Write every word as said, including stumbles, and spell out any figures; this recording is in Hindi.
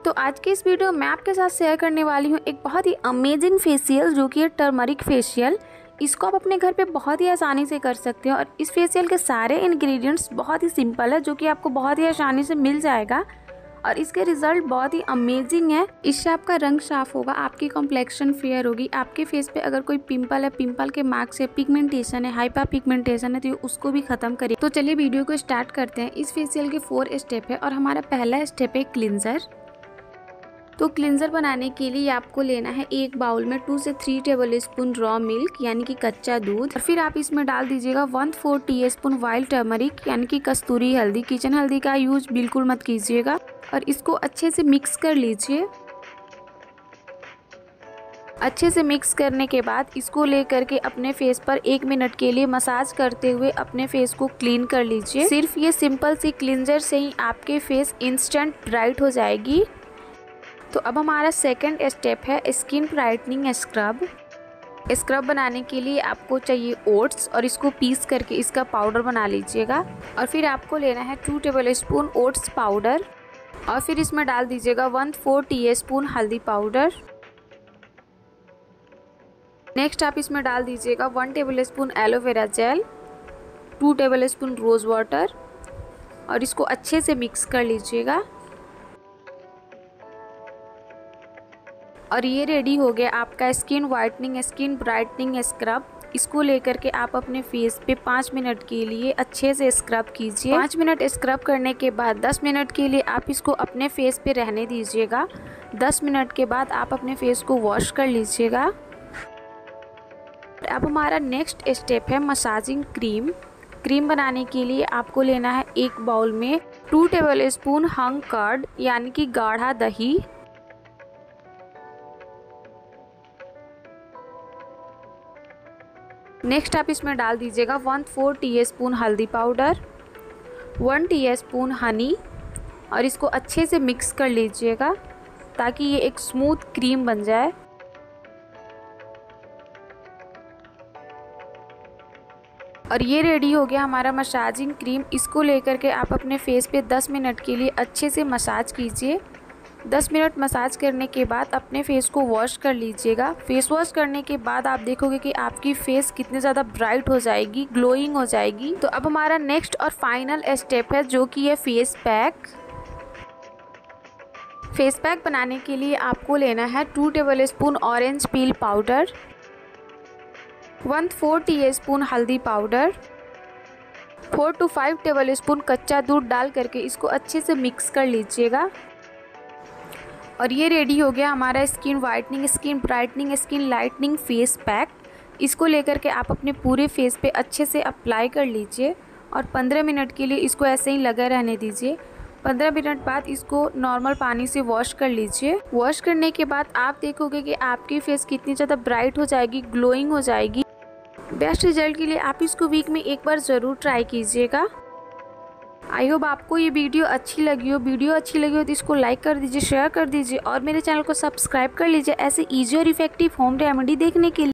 तो आज की इस वीडियो में आपके साथ शेयर करने वाली हूँ एक बहुत ही अमेजिंग फेशियल जो कि है टर्मरिक फेशियल। इसको आप अपने घर पे बहुत ही आसानी से कर सकते हो और इस फेशियल के सारे इंग्रेडिएंट्स बहुत ही सिंपल है जो कि आपको बहुत ही आसानी से मिल जाएगा और इसके रिजल्ट बहुत ही अमेजिंग है। इससे आपका रंग साफ होगा, आपकी कॉम्प्लेक्शन फेयर होगी, आपके फेस पे अगर कोई पिंपल है, पिंपल के मार्क्स है, पिगमेंटेशन है, हाइपर पिगमेंटेशन है तो उसको भी खत्म करें। तो चलिए वीडियो को स्टार्ट करते हैं। इस फेशियल के फोर स्टेप है और हमारा पहला स्टेप है क्लिनजर। तो क्लिनजर बनाने के लिए आपको लेना है एक बाउल में टू से three tablespoon raw milk यानी कि कच्चा दूध और फिर आप इसमें डाल दीजिएगा one four teaspoon wild turmeric यानी कि कस्तूरी हल्दी। किचन हल्दी का यूज बिल्कुल मत कीजिएगा और इसको अच्छे से मिक्स कर लीजिए। अच्छे से मिक्स करने के बाद इसको लेकर के अपने फेस पर एक मिनट के लिए मसाज करते हुए अपने फेस को क्लीन कर लीजिए। सिर्फ ये सिंपल सी क्लिनजर से ही आपके फेस इंस्टेंट ब्राइट हो जाएगी। तो अब हमारा सेकंड स्टेप है स्किन ब्राइटनिंग स्क्रब। स्क्रब बनाने के लिए आपको चाहिए ओट्स और इसको पीस करके इसका पाउडर बना लीजिएगा और फिर आपको लेना है two tablespoon oats powder और फिर इसमें डाल दीजिएगा वन फोर टी स्पून हल्दी पाउडर। नेक्स्ट आप इसमें डाल दीजिएगा one tablespoon aloe vera gel, two tablespoon rose water और इसको अच्छे से मिक्स कर लीजिएगा। और ये रेडी हो गया आपका skin whitening skin brightening scrub. इसको लेकर के आप अपने फेस पे पाँच मिनट के लिए अच्छे से स्क्रब कीजिए। पाँच मिनट स्क्रब करने के बाद दस मिनट के लिए आप इसको अपने फेस पे रहने दीजिएगा। दस मिनट के बाद आप अपने फेस को वॉश कर लीजिएगा। अब हमारा नेक्स्ट स्टेप है मसाजिंग क्रीम। क्रीम बनाने के लिए आपको लेना है एक बाउल में two tablespoon hung curd यानी कि गाढ़ा दही। नेक्स्ट आप इसमें डाल दीजिएगा वन फोर टी स्पून हल्दी powder, one teaspoon honey और इसको अच्छे से मिक्स कर लीजिएगा ताकि ये एक स्मूथ क्रीम बन जाए। और ये रेडी हो गया हमारा मसाजिंग क्रीम। इसको लेकर के आप अपने फेस पे दस मिनट के लिए अच्छे से मसाज कीजिए। दस मिनट मसाज करने के बाद अपने फेस को वॉश कर लीजिएगा। फेस वॉश करने के बाद आप देखोगे कि आपकी फेस कितनी ज़्यादा ब्राइट हो जाएगी, ग्लोइंग हो जाएगी। तो अब हमारा नेक्स्ट और फाइनल स्टेप है जो कि है फेस पैक। फेस पैक बनाने के लिए आपको लेना है two tablespoon orange peel powder, one four teaspoon हल्दी powder, four to five tablespoon कच्चा दूध डाल करके इसको अच्छे से मिक्स कर लीजिएगा। और ये रेडी हो गया हमारा skin whitening skin brightening skin lightening face pack. इसको लेकर के आप अपने पूरे फेस पे अच्छे से अप्लाई कर लीजिए और पंद्रह मिनट के लिए इसको ऐसे ही लगा रहने दीजिए। पंद्रह मिनट बाद इसको नॉर्मल पानी से वॉश कर लीजिए। वॉश करने के बाद आप देखोगे कि आपकी फेस कितनी ज़्यादा ब्राइट हो जाएगी, ग्लोइंग हो जाएगी। बेस्ट रिजल्ट के लिए आप इसको वीक में एक बार ज़रूर ट्राई कीजिएगा। आई होप आपको ये वीडियो अच्छी लगी हो। वीडियो अच्छी लगी हो तो इसको लाइक कर दीजिए, शेयर कर दीजिए और मेरे चैनल को सब्सक्राइब कर लीजिए ऐसे इजी और इफेक्टिव होम रेमेडी देखने के लिए।